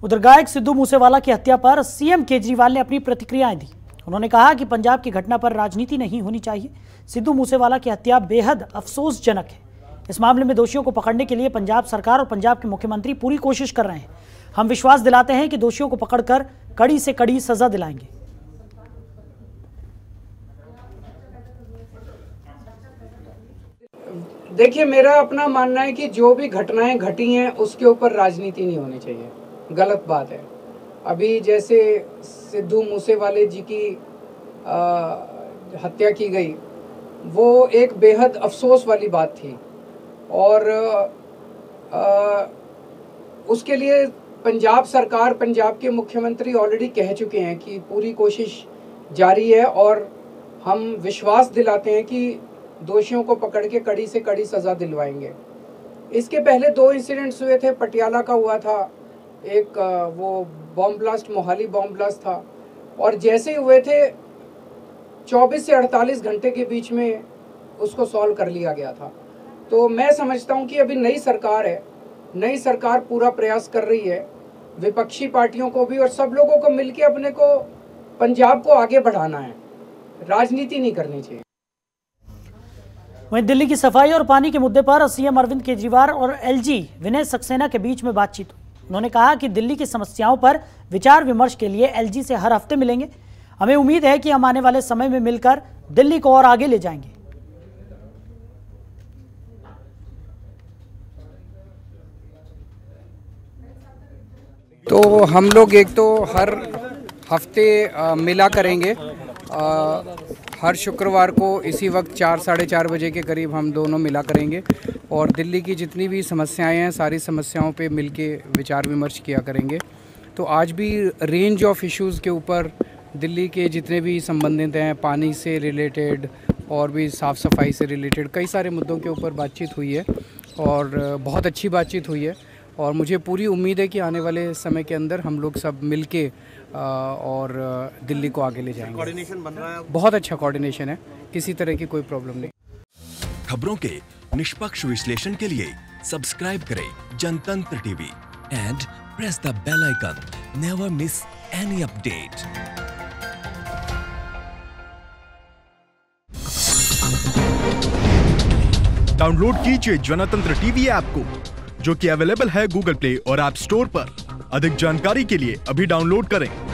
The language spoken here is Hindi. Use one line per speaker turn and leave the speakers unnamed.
उधर गायक सिद्धू मूसेवाला की हत्या पर सीएम केजरीवाल ने अपनी प्रतिक्रियाएं दी। उन्होंने कहा कि पंजाब की घटना पर राजनीति नहीं होनी चाहिए। सिद्धू मूसेवाला की हत्या बेहद अफसोसजनक है। इस मामले में दोषियों को पकड़ने के लिए पंजाब सरकार और पंजाब के मुख्यमंत्री पूरी कोशिश कर रहे हैं। हम विश्वास दिलाते हैं कि दोषियों को पकड़कर कड़ी से कड़ी सजा दिलाएंगे।
देखिए, मेरा अपना मानना है कि जो भी घटनाएं घटी हैं उसके ऊपर राजनीति नहीं होनी चाहिए। गलत बात है। अभी जैसे सिद्धू मूसेवाले जी की हत्या की गई, वो एक बेहद अफसोस वाली बात थी और उसके लिए पंजाब सरकार, पंजाब के मुख्यमंत्री ऑलरेडी कह चुके हैं कि पूरी कोशिश जारी है और हम विश्वास दिलाते हैं कि दोषियों को पकड़ के कड़ी से कड़ी सज़ा दिलवाएंगे। इसके पहले 2 इंसिडेंट्स हुए थे। पटियाला का हुआ था, एक वो bomb blast, Mohali bomb blast था, और जैसे ही हुए थे 24 से 48 घंटे के बीच में उसको सॉल्व कर लिया गया था। तो मैं समझता हूं कि अभी नई सरकार है, नई सरकार पूरा प्रयास कर रही है, विपक्षी पार्टियों को भी और सब लोगों को मिलकर अपने को पंजाब को आगे बढ़ाना है, राजनीति नहीं करनी चाहिए।
वहीं दिल्ली की सफाई और पानी के मुद्दे पर सीएम अरविंद केजरीवाल और एलजी विनय सक्सेना के बीच में बातचीत हुई। उन्होंने कहा कि दिल्ली की समस्याओं पर विचार विमर्श के लिए एलजी से हर हफ्ते मिलेंगे। हमें उम्मीद है कि हम आने वाले समय में मिलकर दिल्ली को और आगे ले जाएंगे।
तो हम लोग एक तो हर हफ्ते मिला करेंगे। हर शुक्रवार को इसी वक्त 4 साढ़े 4 बजे के करीब हम दोनों मिला करेंगे और दिल्ली की जितनी भी समस्याएं हैं सारी समस्याओं पे मिलके विचार विमर्श किया करेंगे। तो आज भी रेंज ऑफ इश्यूज़ के ऊपर दिल्ली के जितने भी संबंधित हैं, पानी से रिलेटेड और भी साफ़ सफाई से रिलेटेड कई सारे मुद्दों के ऊपर बातचीत हुई है और बहुत अच्छी बातचीत हुई है और मुझे पूरी उम्मीद है कि आने वाले समय के अंदर हम लोग सब मिलके और दिल्ली को आगे ले जाएंगे।
कोऑर्डिनेशन बन रहा है,
बहुत अच्छा कोऑर्डिनेशन है, किसी तरह की कोई प्रॉब्लम नहीं।
खबरों के निष्पक्ष विश्लेषण के लिए सब्सक्राइब करें Jantantra TV and press the bell icon. Never miss any update.
Download कीजिए जनतंत्र टीवी ऐप को, जो कि अवेलेबल है गूगल प्ले और ऐप स्टोर पर। अधिक जानकारी के लिए अभी डाउनलोड करें।